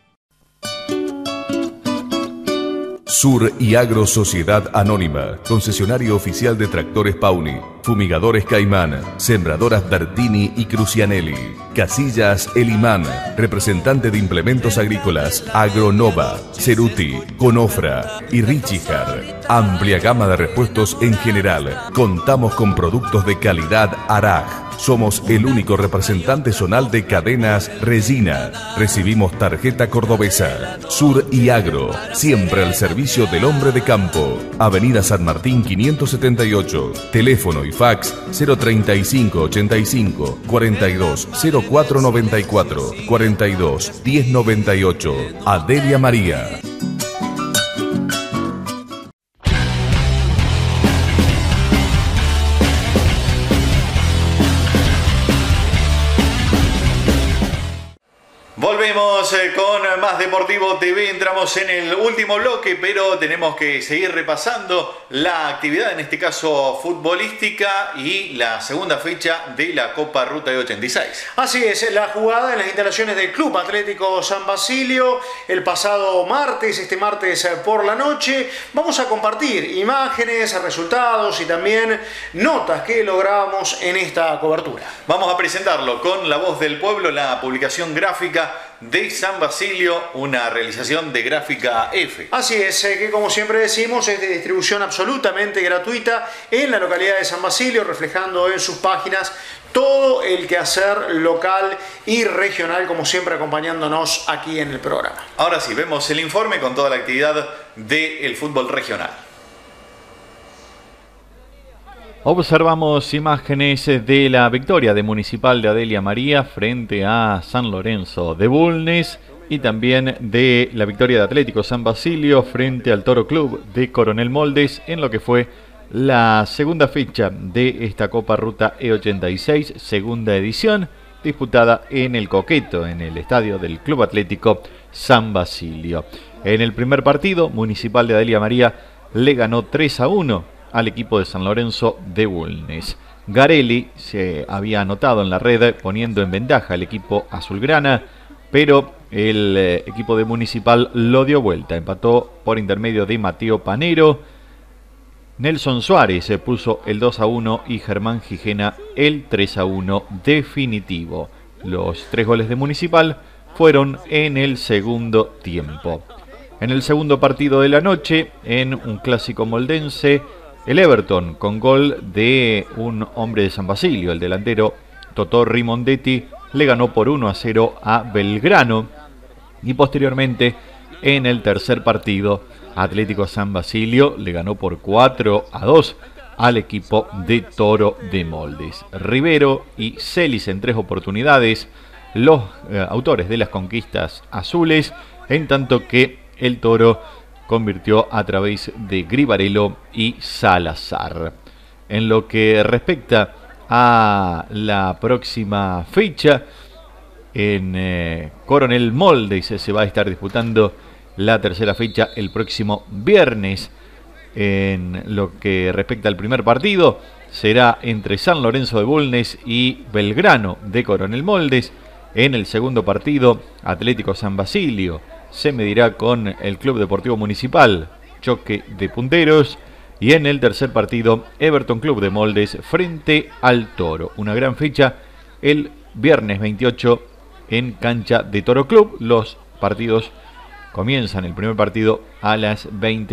Sur y Agro Sociedad Anónima, concesionario oficial de tractores Pauni, fumigadores Caimán, sembradoras Dartini y Crucianelli, Casillas El Imán, representante de implementos agrícolas Agronova, Ceruti, Conofra y Richijar. Amplia gama de repuestos en general. Contamos con productos de calidad Araj. Somos el único representante zonal de cadenas Regina. Recibimos tarjeta cordobesa. Sur y Agro, siempre al servicio del hombre de campo. Avenida San Martín 578. Teléfono y fax 035 85 42 04 94 42 10 98. Adelia María. Volvemos con más Deportivo TV, entramos en el último bloque, pero tenemos que seguir repasando la actividad, en este caso futbolística, y la segunda fecha de la Copa Ruta E86. Así es, la jugada en las instalaciones del Club Atlético San Basilio el pasado martes, este martes por la noche. Vamos a compartir imágenes, resultados y también notas que logramos en esta cobertura. Vamos a presentarlo con La Voz del Pueblo, la publicación gráfica de San Basilio, una realización de Gráfica F. Así es, que como siempre decimos es de distribución absolutamente gratuita en la localidad de San Basilio, reflejando en sus páginas todo el quehacer local y regional, como siempre acompañándonos aquí en el programa. Ahora sí, vemos el informe con toda la actividad del fútbol regional. Observamos imágenes de la victoria de Municipal de Adelia María frente a San Lorenzo de Bulnes y también de la victoria de Atlético San Basilio frente al Toro Club de Coronel Moldes en lo que fue la segunda fecha de esta Copa Ruta E86, segunda edición, disputada en el Coqueto, en el estadio del Club Atlético San Basilio. En el primer partido, Municipal de Adelia María le ganó 3-1 al equipo de San Lorenzo de Bulnes. Garelli se había anotado en la red poniendo en ventaja al equipo azulgrana, pero el equipo de Municipal lo dio vuelta, empató por intermedio de Mateo Panero. Nelson Suárez se puso el 2-1 y Germán Gijena el 3-1 definitivo. Los 3 goles de Municipal fueron en el segundo tiempo. En el segundo partido de la noche, en un clásico moldense, el Everton, con gol de un hombre de San Basilio, el delantero Totó Rimondetti, le ganó por 1-0 a Belgrano. Y posteriormente, en el tercer partido, Atlético San Basilio le ganó por 4-2 al equipo de Toro de Moldes. Rivero y Celis en 3 oportunidades, los autores de las conquistas azules, en tanto que el Toro convirtió a través de Gribarello y Salazar. En lo que respecta a la próxima fecha, en Coronel Moldes se va a estar disputando la tercera fecha el próximo viernes. En lo que respecta al primer partido, será entre San Lorenzo de Bulnes y Belgrano de Coronel Moldes. En el segundo partido, Atlético San Basilio se medirá con el Club Deportivo Municipal, choque de punteros. Y en el tercer partido, Everton Club de Moldes frente al Toro. Una gran fecha el viernes 28 en cancha de Toro Club. Los partidos comienzan, el primer partido a las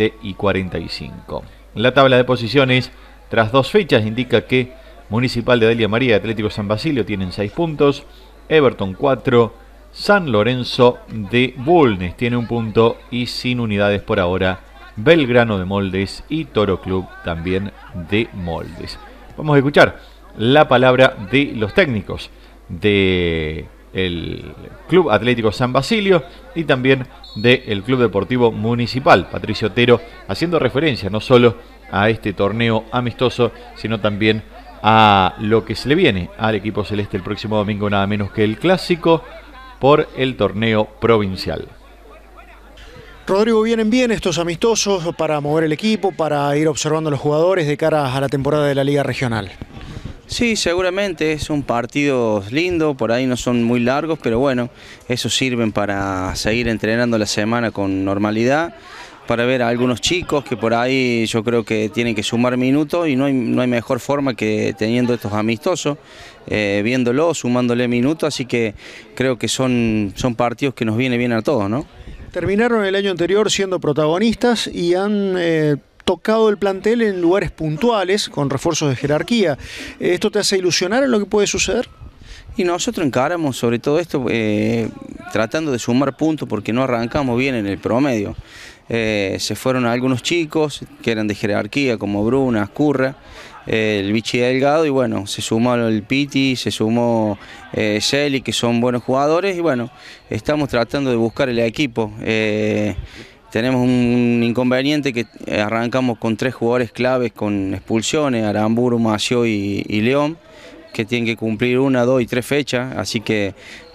20:45. La tabla de posiciones tras 2 fechas indica que Municipal de Adelia María y Atlético San Basilio tienen 6 puntos, Everton 4, San Lorenzo de Bulnes tiene 1 punto y sin unidades por ahora Belgrano de Moldes y Toro Club también de Moldes. Vamos a escuchar la palabra de los técnicos del Club Atlético San Basilio y también del Club Deportivo Municipal, Patricio Otero, haciendo referencia no solo a este torneo amistoso, sino también a lo que se le viene al equipo celeste el próximo domingo, nada menos que el clásico por el torneo provincial. Rodrigo, ¿vienen bien estos amistosos para mover el equipo, para ir observando a los jugadores de cara a la temporada de la Liga Regional? Sí, seguramente son partidos lindos, por ahí no son muy largos, pero bueno, esos sirven para seguir entrenando la semana con normalidad, para ver a algunos chicos que por ahí yo creo que tienen que sumar minutos y no hay mejor forma que teniendo estos amistosos, viéndolos, sumándole minutos, así que creo que son partidos que nos viene bien a todos, ¿no? Terminaron el año anterior siendo protagonistas y han tocado el plantel en lugares puntuales con refuerzos de jerarquía. ¿Esto te hace ilusionar en lo que puede suceder? Y nosotros encaramos sobre todo esto tratando de sumar puntos porque no arrancamos bien en el promedio. Se fueron algunos chicos que eran de jerarquía como Bruna, Curra, el Vichy Delgado y bueno, se sumó el Piti, se sumó Celi, que son buenos jugadores y bueno, estamos tratando de buscar el equipo. Tenemos un inconveniente que arrancamos con 3 jugadores claves con expulsiones, Aramburu, Mació y León, que tienen que cumplir 1, 2 y 3 fechas, así que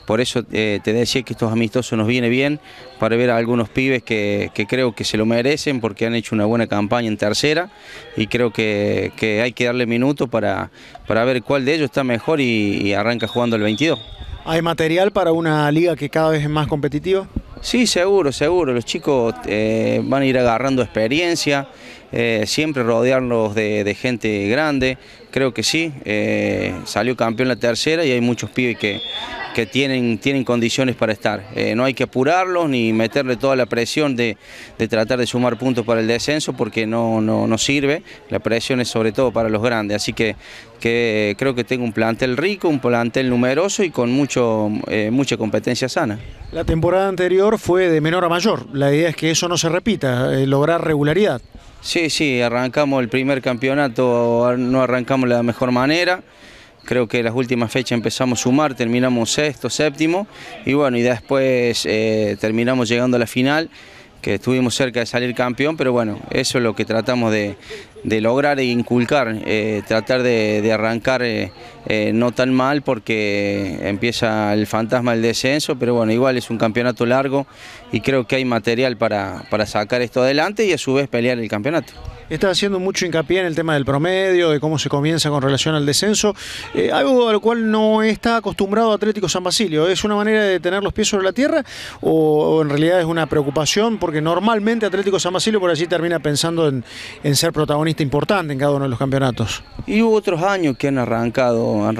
por eso te decía que estos amistosos nos viene bien para ver a algunos pibes que creo que se lo merecen porque han hecho una buena campaña en tercera y creo que hay que darle minutos para ver cuál de ellos está mejor y arranca jugando el 22. ¿Hay material para una liga que cada vez es más competitiva? Sí, seguro. Los chicos van a ir agarrando experiencia, siempre rodearlos de gente grande. Creo que sí, salió campeón la tercera y hay muchos pibes que tienen condiciones para estar. No hay que apurarlos ni meterle toda la presión de tratar de sumar puntos para el descenso porque no sirve. La presión es sobre todo para los grandes, así que creo que tengo un plantel rico, un plantel numeroso y con mucha competencia sana. La temporada anterior fue de menor a mayor, la idea es que eso no se repita, lograr regularidad. Sí, arrancamos el primer campeonato, no arrancamos de la mejor manera. Creo que las últimas fechas empezamos a sumar, terminamos sexto, séptimo y bueno, y después terminamos llegando a la final, que estuvimos cerca de salir campeón, pero bueno, eso es lo que tratamos de lograr e inculcar, tratar de arrancar no tan mal porque empieza el fantasma del descenso, pero bueno, igual es un campeonato largo y creo que hay material para sacar esto adelante y a su vez pelear el campeonato. Está haciendo mucho hincapié en el tema del promedio, de cómo se comienza con relación al descenso, algo a lo cual no está acostumbrado Atlético San Basilio. ¿Es una manera de tener los pies sobre la tierra o en realidad es una preocupación? Porque normalmente Atlético San Basilio por allí termina pensando en ser protagonista importante en cada uno de los campeonatos. Y hubo otros años que han arrancado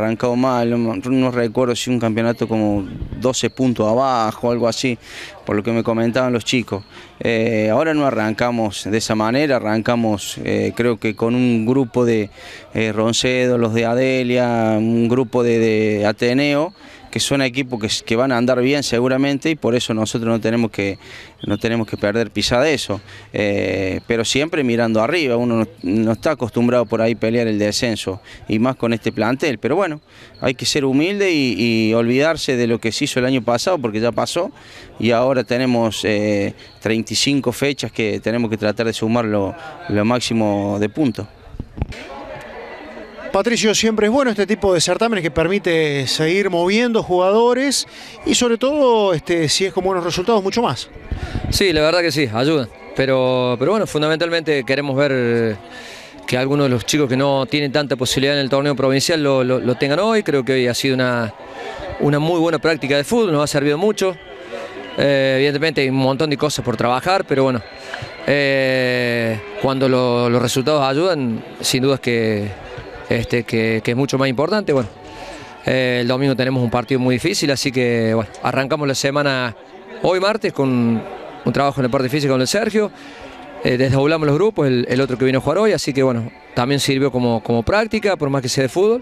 mal, no recuerdo si un campeonato como 12 puntos abajo o algo así, por lo que me comentaban los chicos. Ahora no arrancamos de esa manera, arrancamos creo que con un grupo de Roncedo, los de Adelia, un grupo de Ateneo, que son equipos que van a andar bien seguramente y por eso nosotros no tenemos que perder pisada de eso, pero siempre mirando arriba. Uno no está acostumbrado por ahí a pelear el descenso y más con este plantel, pero bueno, hay que ser humilde y olvidarse de lo que se hizo el año pasado porque ya pasó y ahora tenemos 35 fechas que tenemos que tratar de sumar lo máximo de puntos. Patricio, siempre es bueno este tipo de certámenes que permite seguir moviendo jugadores y sobre todo si es con buenos resultados mucho más. Sí, la verdad que sí, ayuda, pero bueno, fundamentalmente queremos ver que algunos de los chicos que no tienen tanta posibilidad en el torneo provincial lo tengan hoy. Creo que hoy ha sido una muy buena práctica de fútbol, nos ha servido mucho. Evidentemente hay un montón de cosas por trabajar, pero bueno, cuando los resultados ayudan, sin duda es que es mucho más importante. Bueno, el domingo tenemos un partido muy difícil, así que bueno, arrancamos la semana hoy martes con un trabajo en la parte física con el Sergio, desdoblamos los grupos, el otro que vino a jugar hoy, así que bueno, también sirvió como práctica, por más que sea de fútbol.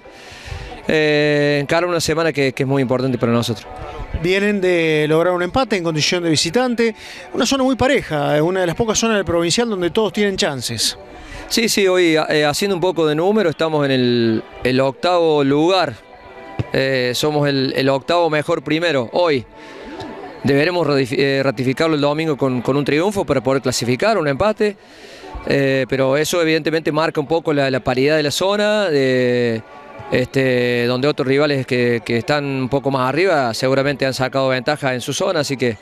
Encara una semana que es muy importante para nosotros. Vienen de lograr un empate en condición de visitante, una zona muy pareja, una de las pocas zonas del provincial donde todos tienen chances. Sí, hoy haciendo un poco de número estamos en el octavo lugar, somos el octavo mejor primero hoy. Deberemos ratificarlo el domingo con un triunfo para poder clasificar, un empate, pero eso evidentemente marca un poco la paridad de la zona, donde otros rivales que están un poco más arriba seguramente han sacado ventaja en su zona, así que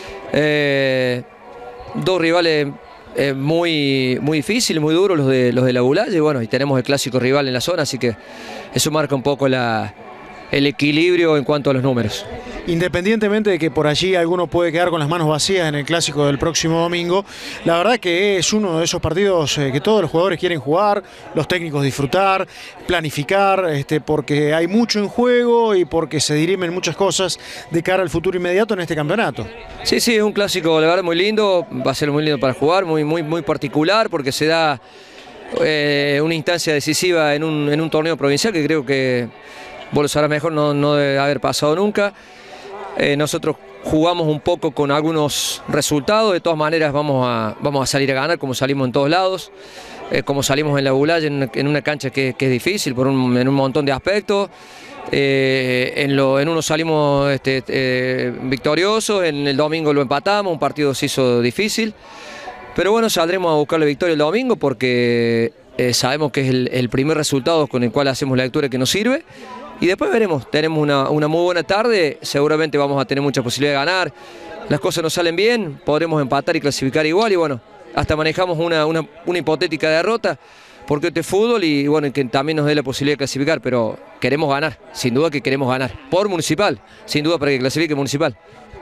dos rivales muy difíciles, muy duros los de la Bulaye, y bueno, y tenemos el clásico rival en la zona, así que eso marca un poco el equilibrio en cuanto a los números. Independientemente de que por allí alguno puede quedar con las manos vacías en el clásico del próximo domingo, la verdad que es uno de esos partidos que todos los jugadores quieren jugar, los técnicos disfrutar, planificar, porque hay mucho en juego y porque se dirimen muchas cosas de cara al futuro inmediato en este campeonato. Sí, es un clásico, la verdad, muy lindo, va a ser muy lindo para jugar, muy particular, porque se da una instancia decisiva en un torneo provincial que creo que vos lo sabrás mejor, no debe haber pasado nunca. Nosotros jugamos un poco con algunos resultados, de todas maneras vamos a salir a ganar como salimos en todos lados, como salimos en la Bulaye en una cancha que es difícil en un montón de aspectos. En uno salimos victoriosos, en el domingo lo empatamos, un partido se hizo difícil, pero bueno, saldremos a buscar la victoria el domingo porque sabemos que es el primer resultado con el cual hacemos la lectura que nos sirve. y después veremos, tenemos una muy buena tarde, seguramente vamos a tener mucha posibilidad de ganar, las cosas nos salen bien, podremos empatar y clasificar igual y bueno, hasta manejamos una hipotética derrota, porque este es fútbol y bueno, que también nos dé la posibilidad de clasificar, pero queremos ganar, sin duda que queremos ganar, por Municipal, sin duda para que clasifique Municipal.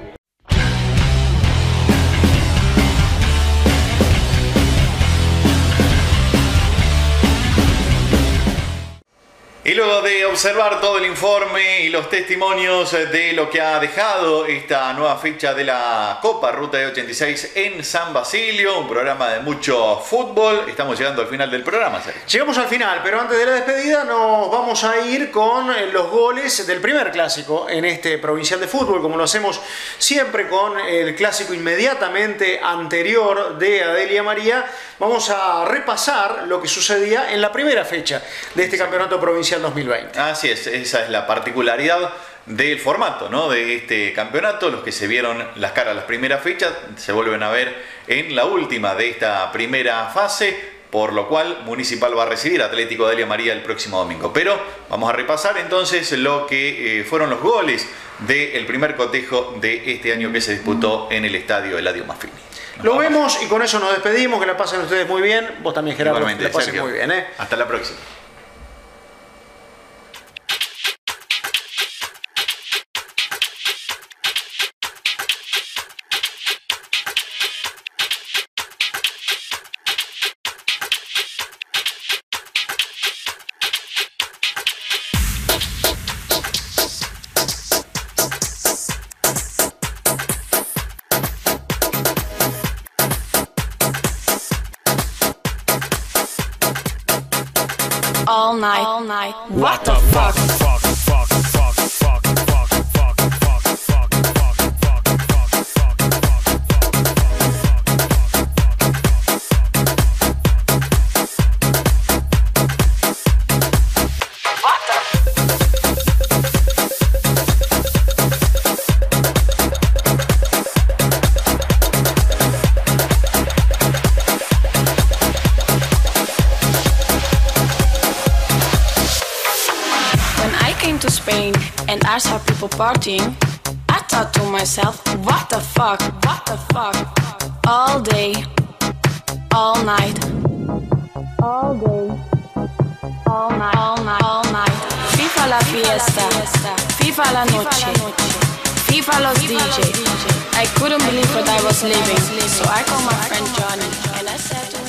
Y luego de observar todo el informe y los testimonios de lo que ha dejado esta nueva fecha de la Copa Ruta de 86 en San Basilio, un programa de mucho fútbol, estamos llegando al final del programa, Sergio. Llegamos al final, pero antes de la despedida nos vamos a ir con los goles del primer clásico en este provincial de fútbol, como lo hacemos siempre con el clásico inmediatamente anterior de Adelia María. Vamos a repasar lo que sucedía en la primera fecha de este campeonato provincial 2020. Así es, esa es la particularidad del formato, ¿no? De este campeonato. Los que se vieron las caras las primeras fechas se vuelven a ver en la última de esta primera fase, por lo cual Municipal va a recibir Atlético Adelia María el próximo domingo. Pero vamos a repasar entonces lo que fueron los goles del primer cotejo de este año que se disputó en el estadio Eladio Maffini. Lo vemos y con eso nos despedimos, que la pasen ustedes muy bien, vos también, Gerardo, igualmente, que la pasen Sergio. muy bien. Hasta la próxima. All night. What the fuck? And I saw people partying. I thought to myself, what the fuck? All day, all night. All day, all night. FIFA la fiesta, FIFA la noche, FIFA los DJ. I couldn't believe what I was living, so I called my friend Johnny and I said to him,